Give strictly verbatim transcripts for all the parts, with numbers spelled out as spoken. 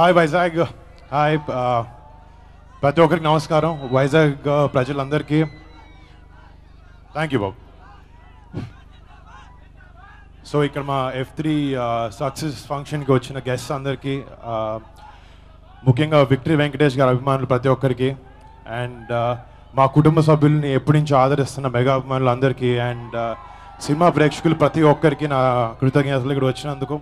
Hi Vizag. Hi ప్రతి ఒక్కరికి నమస్కారం. వైజాగ్ ప్రజలందరికీ థ్యాంక్ యూ బాబు. సో ఇక్కడ మా ఎఫ్ త్రీ సక్సెస్ ఫంక్షన్కి వచ్చిన గెస్ట్స్ అందరికీ, ముఖ్యంగా విక్టరీ వెంకటేష్ గారి అభిమానులు ప్రతి ఒక్కరికి, అండ్ మా కుటుంబ సభ్యుల్ని ఎప్పటి నుంచి ఆదరిస్తున్న మెగా అభిమానులు అందరికీ, అండ్ సినిమా ప్రేక్షకులు ప్రతి ఒక్కరికి నా కృతజ్ఞతలు ఇక్కడ వచ్చినందుకు.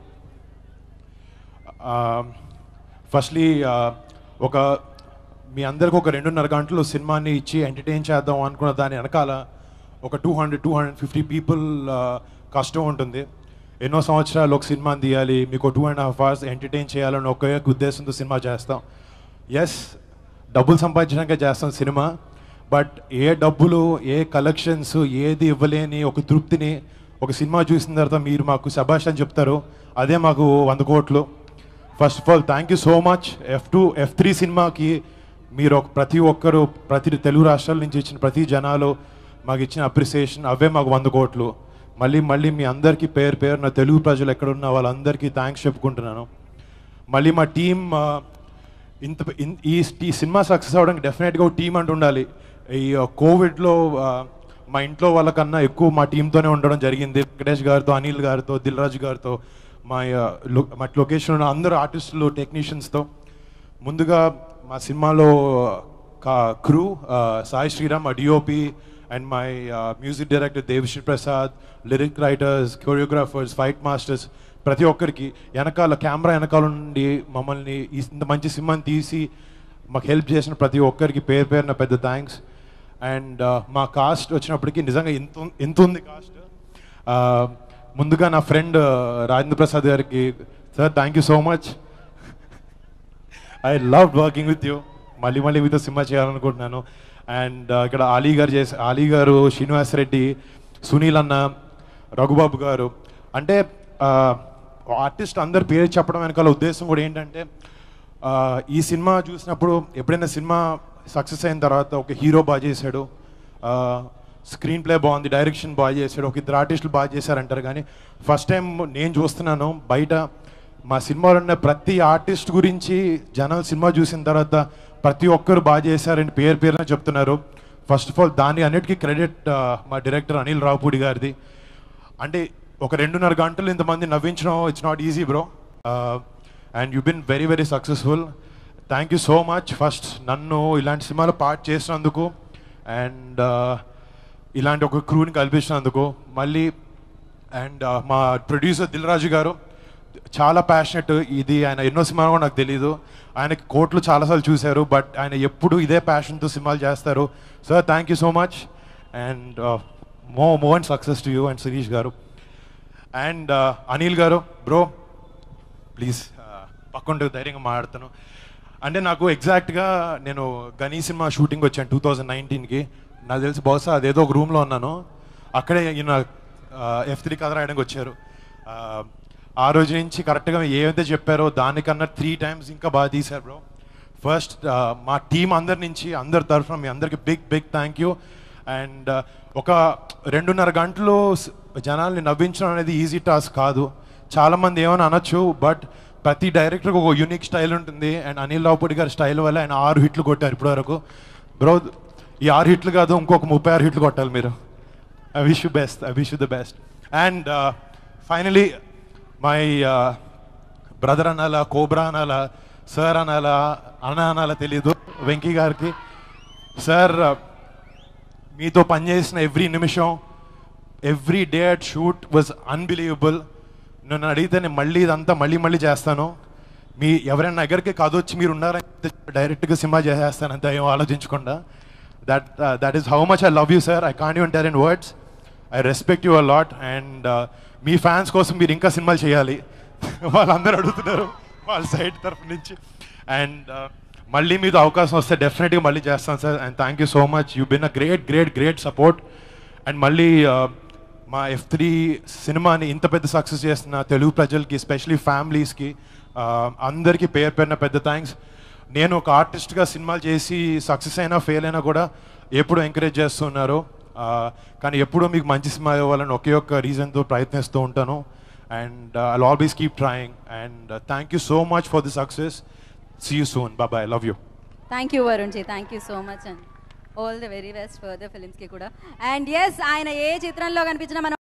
ఫస్ట్లీ ఒక మీ అందరికి ఒక రెండున్నర గంటలు సినిమాని ఇచ్చి ఎంటర్టైన్ చేద్దాం అనుకున్న దాని వెనకాల ఒక two hundred two hundred fifty people కష్టం ఉంటుంది. ఎన్నో సంవత్సరాలు ఒక సినిమాని తీయాలి, మీకు two and half hours entertain చేయాలని ఒకే ఉద్దేశంతో సినిమా చేస్తాం. ఎస్, డబ్బులు సంపాదించడానికే చేస్తాం సినిమా, బట్ ఏ డబ్బులు, ఏ కలెక్షన్స్, ఏది ఇవ్వలేని ఒక తృప్తిని ఒక సినిమా చూసిన తర్వాత మీరు మాకు శభాష్ అని చెప్తారు, అదే మాకు వంద కోట్లు. First of all thank you so much. F two F three సినిమాకి మీరు ప్రతి ఒక్కరు, ప్రతి తెలుగు రాష్ట్రాల నుంచి ఇచ్చిన ప్రతి జనాలు మాకు ఇచ్చిన అప్రిసియేషన్, అవే మాకు వంద కోట్లు. మళ్ళీ మళ్ళీ మీ అందరికీ పేరు పేరు నా తెలుగు ప్రజలు ఎక్కడున్న వాళ్ళందరికీ థ్యాంక్స్ చెప్పుకుంటున్నాను. మళ్ళీ మా టీం ఇంత ఈ ఈ సినిమా సక్సెస్ అవ్వడానికి డెఫినెట్గా ఒక టీం అంటూ ఉండాలి. ఈ కోవిడ్లో మా ఇంట్లో వాళ్ళకన్నా ఎక్కువ మా టీంతోనే ఉండడం జరిగింది. వెంకటేష్ గారితో, అనిల్ గారితో, దిల్ రాజు గారితో, మా మా లొకేషన్ ఉన్న అందరు ఆర్టిస్టులు, టెక్నీషియన్స్తో. ముందుగా మా సినిమాలో క్రూ సాయి శ్రీరామ్, మా DOP, and my music director Devi Sri Prasad, lyric writers, choreographers, fight masters, ప్రతి ఒక్కరికి వెనకాల కెమెరా వెనకాల నుండి మమ్మల్ని ఇంత మంచి సినిమాని తీసి మాకు హెల్ప్ చేసిన ప్రతి ఒక్కరికి పేరు పేరున పెద్ద థ్యాంక్స్. అండ్ మా కాస్ట్ వచ్చినప్పటికీ నిజంగా ఎంత ఎంత ఉంది కాస్ట్. ముందుగా నా ఫ్రెండ్ రాజేంద్ర ప్రసాద్ గారికి, sir thank you so much, I love working with you, మళ్ళీ మళ్ళీ మీతో సినిమా చేయాలనుకుంటున్నాను. అండ్ ఇక్కడ అలీ గారు చేసి అలీ గారు, శ్రీనివాస్ రెడ్డి, సునీల్ అన్న, రఘుబాబు గారు, అంటే ఆర్టిస్ట్ అందరు పేరు చెప్పడం వెనకాల ఉద్దేశం కూడా ఏంటంటే, ఈ సినిమా చూసినప్పుడు ఎప్పుడైనా సినిమా సక్సెస్ అయిన తర్వాత ఒక హీరో బాగా చేశాడు, స్క్రీన్ ప్లే బాగుంది, డైరెక్షన్ బాగా చేశాడు, ఒక ఇద్దరు ఆర్టిస్టులు బాగా చేశారంటారు, కానీ ఫస్ట్ టైం నేను చూస్తున్నాను బయట మా సినిమాలో ఉన్న ప్రతి ఆర్టిస్ట్ గురించి జనాలు సినిమా చూసిన తర్వాత ప్రతి ఒక్కరు బాగా చేశారని పేరు పేరున చెప్తున్నారు. ఫస్ట్ ఆఫ్ ఆల్ దాని అన్నిటికీ క్రెడిట్ మా డైరెక్టర్ అనిల్ రావుపూడి గారిది. అంటే ఒక రెండున్నర గంటలు ఇంతమంది నవ్వించడం it's not easy bro, and you been very very successful. Thank you so much first నన్ను ఇలాంటి సినిమాలో పార్ట్ చేసినందుకు, అండ్ ఇలాంటి ఒక క్రూని కల్పించినందుకు. మళ్ళీ అండ్ మా ప్రొడ్యూసర్ దిల్ రాజు గారు చాలా ప్యాషనెట్. ఇది ఆయన ఎన్నో సినిమాలు కూడా నాకు తెలీదు, ఆయనకి కోట్లు చాలాసార్లు చూశారు, బట్ ఆయన ఎప్పుడు ఇదే ప్యాషన్తో సినిమాలు చేస్తారు. Sir thank you so much, and more more and success to you and Sirish గారు. అండ్ అనిల్ గారు, బ్రో ప్లీజ్ పక్కంటే ధైర్యంగా మాట్లాడతాను. అంటే నాకు ఎగ్జాక్ట్గా నేను గనీ సినిమా షూటింగ్ వచ్చాను టూ థౌజండ్ నైన్టీన్కి. నాకు తెలిసి బహుశా అదేదో ఒక రూమ్లో ఉన్నాను, అక్కడే ఈయన ఎఫ్ త్రీ కథ రాయడానికి వచ్చారు. ఆ రోజు నుంచి కరెక్ట్గా ఏదైతే చెప్పారో దానికన్నా త్రీ టైమ్స్ ఇంకా బాగా తీశారు బ్రో. ఫస్ట్ మా టీం అందరి నుంచి, అందరి తరఫున మీ అందరికి big big thank you. And ఒక రెండున్నర గంటలు జనాల్ని నవ్వించడం అనేది ఈజీ టాస్క్ కాదు. చాలామంది ఏమైనా అనొచ్చు, బట్ ప్రతి డైరెక్టర్కి ఒక యూనిక్ స్టైల్ ఉంటుంది, అండ్ అనిల్ రావుపూడి గారి స్టైల్ వల్ల ఆయన ఆరు హిట్లు కొట్టారు ఇప్పటివరకు. బ్రో ఈ ఆరు హిట్లు కాదు, ఇంకొక ముప్పై ఆరు హిట్లు కొట్టాలి మీరు. I wish you best, I wish you the best. And finally my brother అనాలా, కోబ్రా అనాలా, సార్ అనాలా, అన్న అనాలా తెలీదు, వెంకీ గారికి. సార్ మీతో పనిచేసిన ఎవ్రీ నిమిషం, every day at shoot was unbelievable. నన్ను అడిగితే నేను మళ్ళీ ఇదంతా మళ్ళీ మళ్ళీ చేస్తాను. మీ ఎవరైనా దగ్గరికి కథ వచ్చి మీరు ఉన్నారంటే డైరెక్ట్గా సినిమా చేసేస్తాను, అంత ఏం ఆలోచించకుండా. That that is how much I love you sir. I can't even tell in words. I respect you a lot. And మీ ఫ్యాన్స్ కోసం మీరు ఇంకా సినిమాలు చేయాలి, వాళ్ళందరూ అడుగుతున్నారు వాళ్ళ సైడ్ తరఫు నుంచి. అండ్ మళ్ళీ మీతో అవకాశం వస్తే డెఫినెట్గా మళ్ళీ చేస్తాను sir. And thank you so much, you been a great great great support. And మళ్ళీ మా ఎఫ్ త్రీ సినిమాని ఇంత పెద్ద సక్సెస్ చేస్తున్న తెలుగు ప్రజలకి, ఎస్పెషలీ ఫ్యామిలీస్కి అందరికీ పేరు పేరున పెద్ద థ్యాంక్స్. నేను ఒక ఆర్టిస్ట్గా సినిమాలు చేసి సక్సెస్ అయినా ఫెయిల్ అయినా కూడా ఎప్పుడు ఎంకరేజ్ చేస్తున్నారు, కానీ ఎప్పుడూ మీకు మంచి సినిమా ఇవ్వాలని ఒకే ఒక్క రీజన్తో ప్రయత్నిస్తూ ఉంటాను. And uh, I'll always keep trying. And uh, thank you so much for the success. See you soon, bye, love you. Thank you Varun ji, thank you so much and all the very best for the ఫిలిమ్స్కి కూడా. And yes, ఆయన ఏ చిత్రంలో కనిపించినా మనం